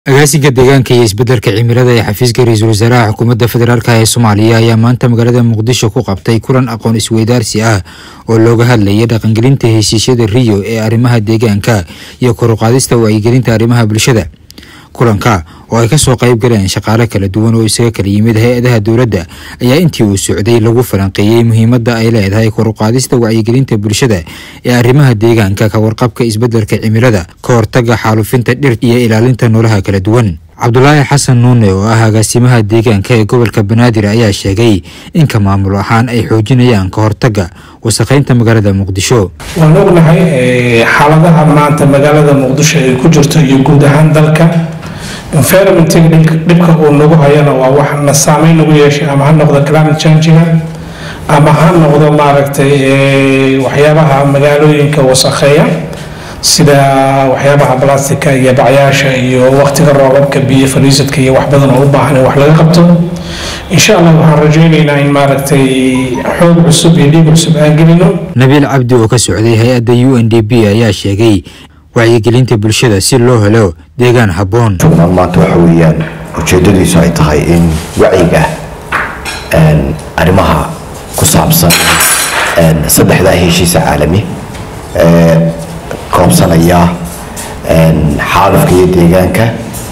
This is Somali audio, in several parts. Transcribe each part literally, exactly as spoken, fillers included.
agaasiga deegaanka iyo isbeddelka cimilada ee xafiiska ra'iisul wasaaraha xukuumadda federaalka ee Soomaaliya ayaa maanta magaalada Muqdisho ku qabtay kulan aqoon isweydaarsi ah oo looga hadlayay dhaqangelinta heshiisyada Rio ee arrimaha deegaanka iyo kor u qaadista wacyigelinta arrimaha bulshada. kulanka oo ay ka soo qayb galeen shaqaale kala duwan oo isaga kala yimid hay'adaha dowladda ayaa intii uu socday lagu falanqeeyay muhiimadda ay leedahay kor u qaadista wacyigelinta bulshada ee arrimaha deegaanka, ka warqabka isbeddelka cimilada, ka hortagga xaalufinta dhirta iyo ilaalinta noolaha kala duwan. Cabdullaahi Xasan Nuune oo ah agaasimaha deegaanka ee gobolka Banaadir ayaa sheegay in ka maamul ahaan ay xoojinayaan ka hortagga wasakheynta magaalada Muqdisho. waan ognahay xaaladaha maanta magaalada Muqdisho ay ku jirto iyo guud ahaan dalka environment dhibka uu nagu hayana waa wax na saameyn ugu yeeshay, ama ha noqdo climate change ama ha noqdo maaragtay waxyaabaha magaalooyinka wasakheeya sida waxyaabaha plastica iyo bacyaasha iyo waqtiga roobabka biyo fariisadka iyo wax badan oo u baahan in wax laga qabto. insha Allah waxaan rajaynaynaa in maaragtay xoog cusub iyo dhiig cusub aan gelino. Nabil Cabdi oo ka socday hay'adda U N D P ayaa sheegay wacyigelinta bulshada si loo helo deegaan habboon. maanta waxa weeyaan ujeedadiisu ay tahay in wacyiga arrimaha ku saabsan saddexda heshiis caalami ee koobsanaya xaalufka iyo deegaanka,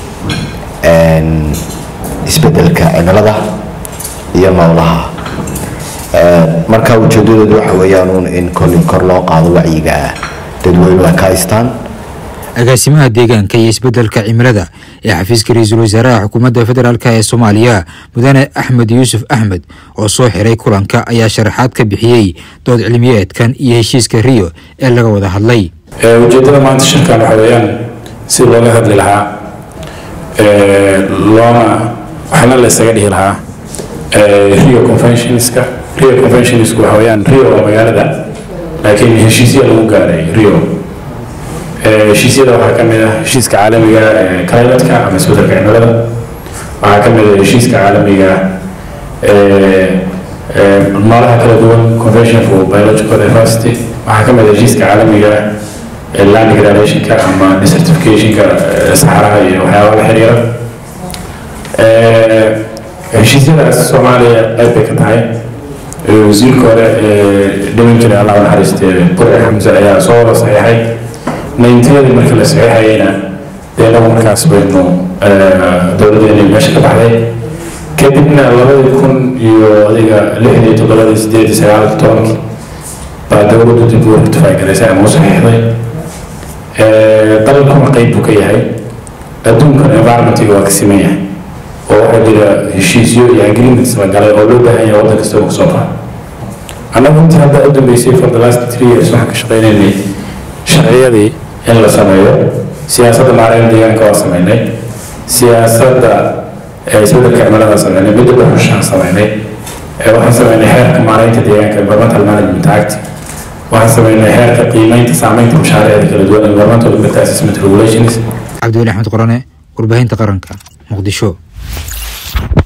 isbeddelka cimilada iyo noolaha. marka ujeedadoodu waxa weeyaan in kor loo qaado wacyiga dadweynaha ka haystaan. agaasimaha deegaanka iyo isbeddelka cimilada ee xafiiska ra'iisul wasaaraha xukuumadda federaalka ee Soomaaliya Mudane Axmed Yuusuf Axmed oo soo xiray kulanka ayaa sharaxaad ka bixiyay dood cilmiyeedkan iyo heshiiska Rio ee laga wada hadlay. ujeedada maanta shirkan waxa weeyaan si looga hadli lahaa loona waxna la isaga dhihi lahaa Rio Conventionska. Rio Conventionska waxa weeyaan Rio waa magaalada, laakiin heshiisyo lagu gaaray Rio. heshiisyada waxaa ka mid ah heshiiska caalamiga ee climate-ka ama isbeddelka cimilada, waxaa ka mid ah heshiiska caalamiga ee noolaha kala duwan Convention for Biological Diversity, waxaa ka mid ah heshiiska caalamiga ee land degradation-ka ama desertification-ka saxaraha iyo waxyaabaha la xiriira. heshiisyadaas Soomaaliya qayb bay ka tahay. wasiirka hore ee dhiman jiray Allah u naxariistee Burci Xamse ayaa soo wada saxiixay. ninety-adii markii la saxiixayna dee lagu markaas baynu dowladdeena meesha ka baxday. kadibna labadii kun iyo adiga lixdii toddobadii sideedii sagaalkii tobankii baa dowladdu dib u irtifaagelisay ama u saxiixday. dalkuna qayb buu ka yahay, adduunkana environmentiga waa ka siman yahay oo waxaa jira heshiisyo iyo agreements la galay oo loo baahan yahay waddan kasta uu kasoo baxo. annagu intii hadda u dambeysay for the last three years waxaan ka shaqaynaynay sharciyadii in la sameeyo. siyaasadda maaraynta deegaanka waa sameynay, siyaasadda isbeddelka cimilada sameynay, midda dhuxushaan sameynay, waxaan sameynay xeerka maaraynta deegaanka environmental management act, waxaan sameynay xeerka qiimeynta saameynta mashaariicda kala duwan environmental impact assessment regulations. Cabdullaahi Axmed Qorane, warbaahinta qaranka, Muqdisho.